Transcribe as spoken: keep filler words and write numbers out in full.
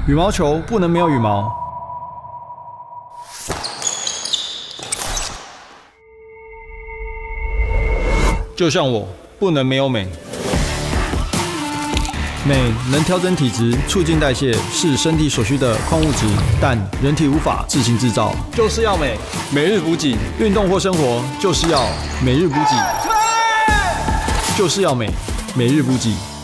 羽毛球不能没有羽毛。就像我，不能没有美。美能调整体质、促进代谢，是身体所需的矿物质，但人体无法自行制造，就是要美。每日补给，运动或生活，就是要每日补给，就是要美。每日补给。